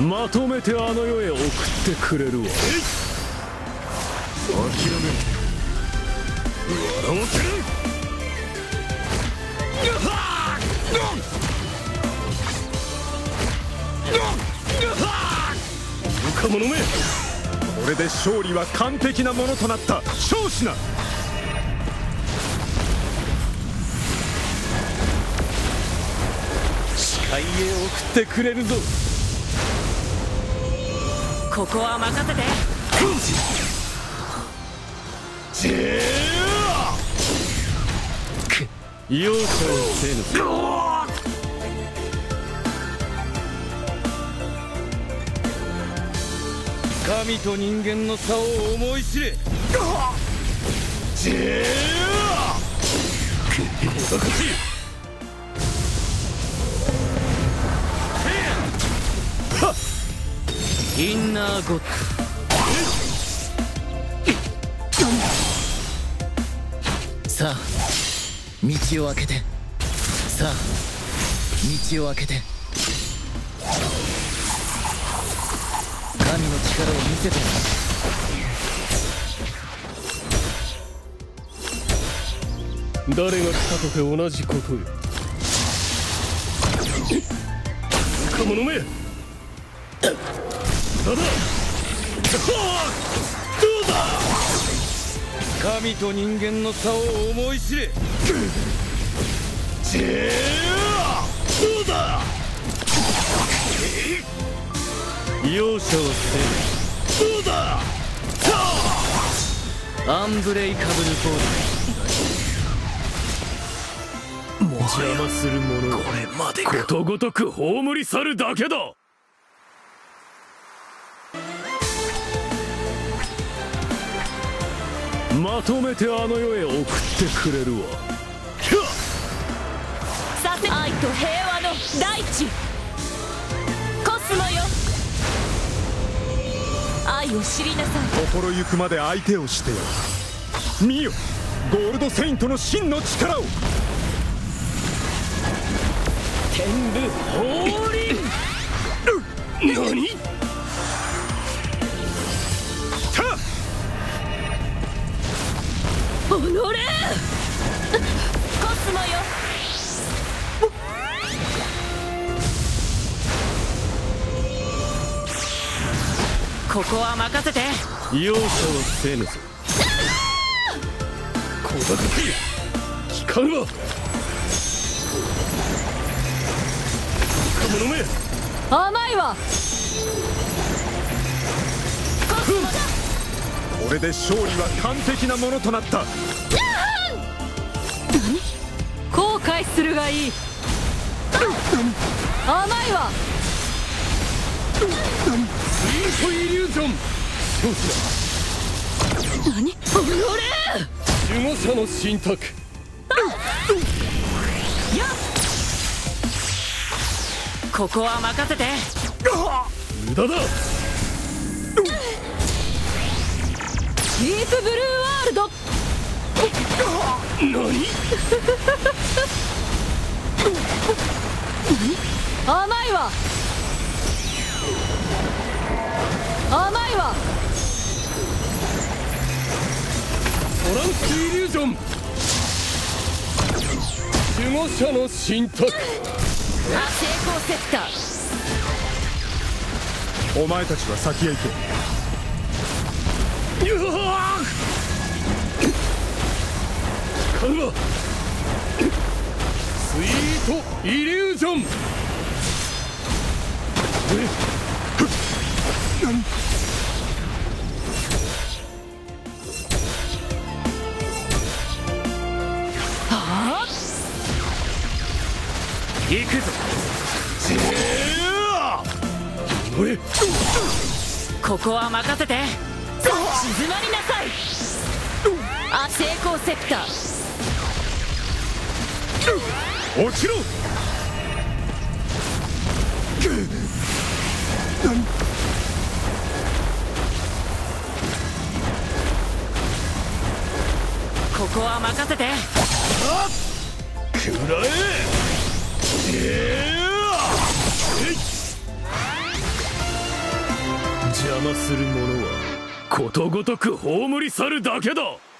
まとめてあの世へ送ってくれるわ。諦めん、笑わせる。愚か者め、これで勝利は完璧なものとなった。勝しな。視界へ送ってくれるぞ。 ここは任せて。 容赦をせぬぞ。神と人間の差を思い知れ。小賢しい。インナーゴッド。 さあ道を開けて、さあ道を開けて。神の力を見せて。 誰が来たとて同じことよ。愚か者め、だどうだ。神と人間の差を思い知れ。どうだ。容赦をせぬ。どうだ。アンブレイカブルボール。邪魔する者はことごとく葬り去るだけだ。まとめてあの世へ送ってくれるわ。 さて、愛と平和の大地コスモよ、愛を知りなさい。 心ゆくまで相手をしてよ。見よ、ゴールドセイントの真の力を。天部降臨。何。 おのれコスモよ。ここは任せて。 容赦をせぬぞ。小賢しい。聞かぬわ。愚か者め、 甘いわ。コスモだ。 これで勝利は完璧なものとなった。 何、後悔するがいい。甘いわ。 スイートイリュージョン。 何、おのれ。 守護者の信託。 やっ、ここは任せて。 無駄だ。 ディープブルーワールド。 何。 甘いわ。甘いわ。 トランスイリュージョン。守護者の信託。 成功セクター。 お前たちは先へ行け。うわー。使うわ。スイートイリュージョン。行くぞ。 ここは任せて。静まりなさい。あ、成功セクター。 落ちろ。 ここは任せて。 食らえ。 邪魔する者はことごとく葬り去るだけだ。